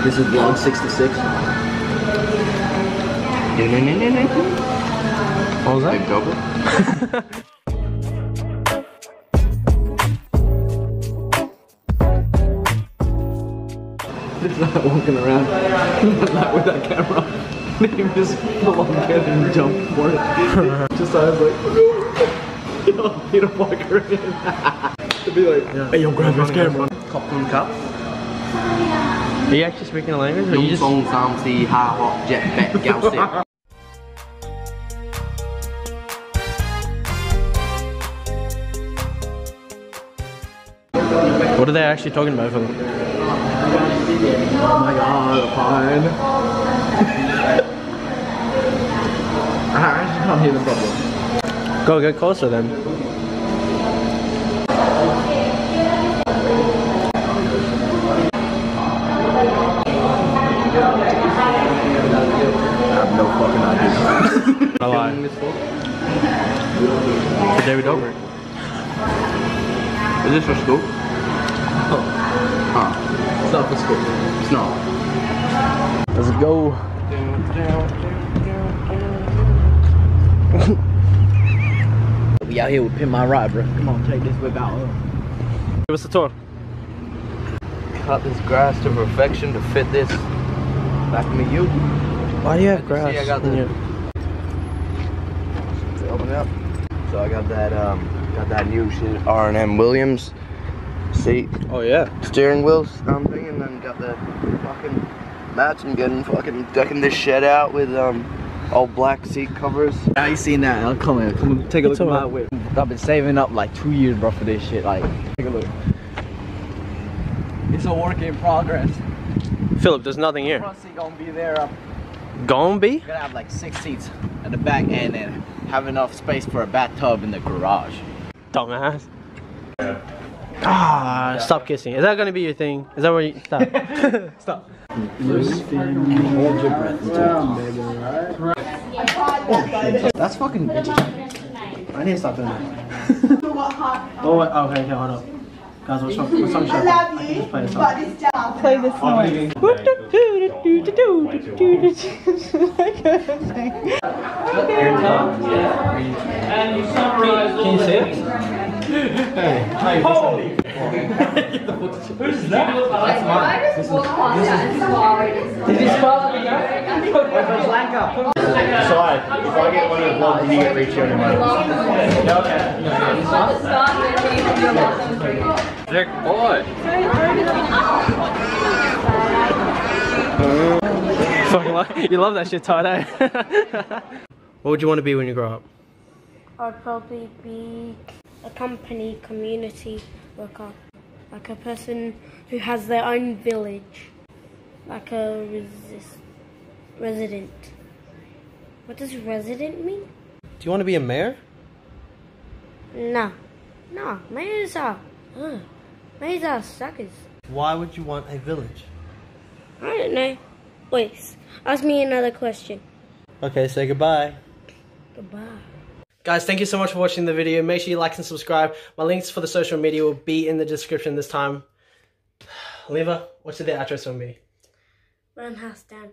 This is vlog 66. What was that? Big double. It's like walking around like with that camera. And him just pull on get and jump for it. Just I was like, Peter Parker in. To be like, hey, yo, grab this camera. Cotton cup. Are you actually speaking a language? Or you just... Song Sam Si Ha Hot Jet Bet Galsip. What are they actually talking about for them? Oh my god, fine. I actually can't hear the problem. Go get closer then. I have no fucking idea. I lie. For David Dobrik. Is this for school? Oh. Huh. It's not for school. It's not. Let's go. We out here with Pin My Ride, bro. Come on, take this whip out. Give us a tour. Cut this grass to perfection to fit this back of me. You. Why do you have grass? See, I got the. Yeah. Open it up. So I got that new shit R&M Williams seat. Oh yeah. Steering wheel thing, and then got the fucking mats and decking this shed out with all black seat covers. Now you seen that? I'll come here. Come take a look at my whip. I've been saving up like 2 years, bro, for this shit. Like, take a look. It's a work in progress. Philip, there's nothing here. Front seat gonna be there. Gonna be? We're gonna have like 6 seats at the back and then have enough space for a bathtub in the garage. Dumbass. Ah, stop kissing. Is that gonna be your thing? Is that where you stop? Stop. Hold your breath. That's fucking interesting. I need to stop doing that. Oh, wait, okay, hold up. Guys, what song should I play? Just play this song. Play this song. Can you see it? Hey. Holy! Who's that? That's mine. Did you spell it again? Sorry, if I get one of the vlogs, you get reach your money. Dick boy. You love that shit, Todd, eh? What would you want to be when you grow up? I'd probably be a company community worker, like a person who has their own village, like a resident. What does resident mean? Do you want to be a mayor? No, mayors are suckers. Why would you want a village? I don't know. Wait, ask me another question. Okay, say goodbye. Goodbye. Guys, thank you so much for watching the video. Make sure you like and subscribe. My links for the social media will be in the description this time. Liva, what should the outro song be? Run house down.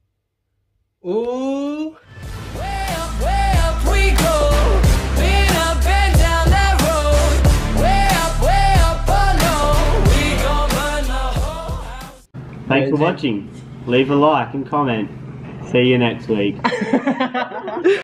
Ooh. Way up we go. Been up and down that road. Way up, oh no. We gon' burn the whole house. Thanks for watching. Leave a like and comment. See you next week.